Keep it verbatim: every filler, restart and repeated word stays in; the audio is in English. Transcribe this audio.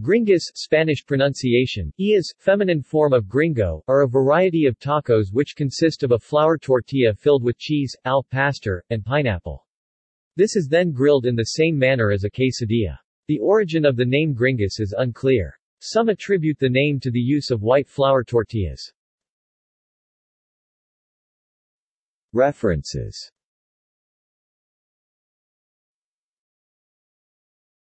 Gringas, Spanish pronunciation, is, feminine form of gringo, are a variety of tacos which consist of a flour tortilla filled with cheese, al pastor, and pineapple. This is then grilled in the same manner as a quesadilla. The origin of the name Gringas is unclear. Some attribute the name to the use of white flour tortillas. References